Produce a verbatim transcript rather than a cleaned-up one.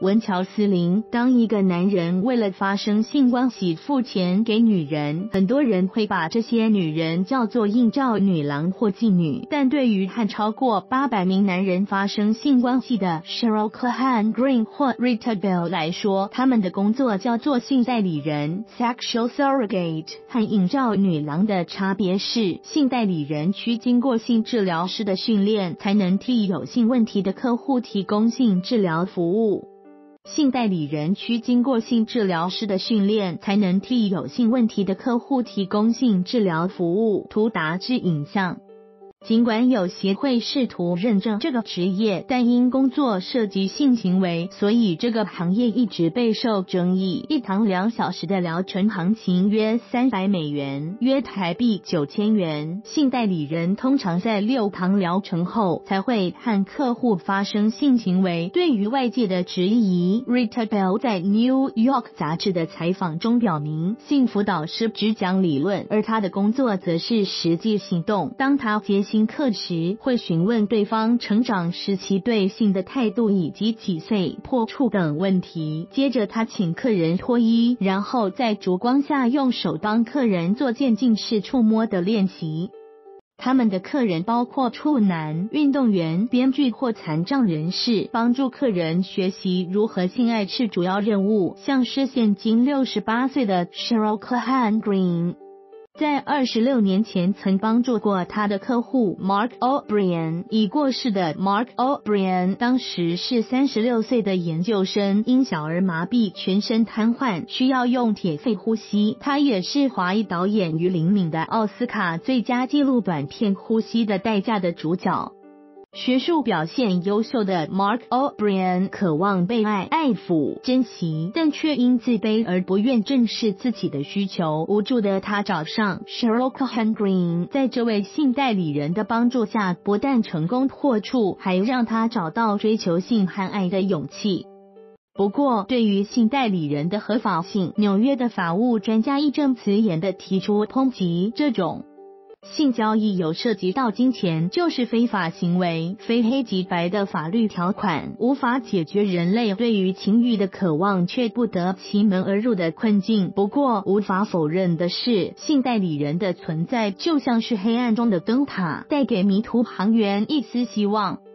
文乔斯林，当一个男人为了发生性关系付钱给女人，很多人会把这些女人叫做应召女郎或妓女，但对于和超过八百名男人发生性关系的 Cheryl Cohan Green 或 Rita Bell 来说，他们的工作叫做性代理人 Sexual Surrogate。 和应召女郎的差别是，性代理人需经过性治疗师的训练，才能替有性问题的客户提供性治疗服务。性代理人需经过性治疗师的训练，才能替有性问题的客户提供性治疗服务。图达至影像。尽管有协会试图认证这个职业，但因工作涉及性行为，所以这个行业一直备受争议。一堂两小时的疗程行情约三百美元，约台币九千元。性代理人通常在六堂疗程后才会和客户发生性行为。对于外界的质疑， Rita Bell 在 New York 杂志的采访中表明，性辅导师只讲理论，而他的工作则是实际行动。当他接新客时，会询问对方成长时期对性的态度以及几岁破处等问题。接着他请客人脱衣，然后在烛光下用手帮客人做渐进式触摸的练习。他们的客人包括处男、运动员、编剧或残障人士。帮助客人学习如何性爱是主要任务，像是现今六十八岁的 Cheryl Cohan Green。在二十六年前曾帮助过他的客户 Mark O'Brien。 已过世的 Mark O'Brien 当时是三十六岁的研究生，因小儿麻痹全身瘫痪，需要用铁肺呼吸。他也是华裔导演于灵敏的奥斯卡最佳纪录短片《呼吸的代价》的主角。学术表现优秀的 Mark O'Brien 渴望被爱、爱抚、珍惜，但却因自卑而不愿正视自己的需求。无助的他找上 Cheryl Cohan Green， 在这位性代理人的帮助下，不但成功破处，还让他找到追求性和爱的勇气。不过，对于性代理人的合法性，纽约的法务专家义正辞严地提出抨击。这种性交易有涉及到金钱，就是非法行为，非黑即白的法律条款无法解决人类对于情欲的渴望却不得其门而入的困境。不过无法否认的是，性代理人的存在就像是黑暗中的灯塔，带给迷途航员一丝希望。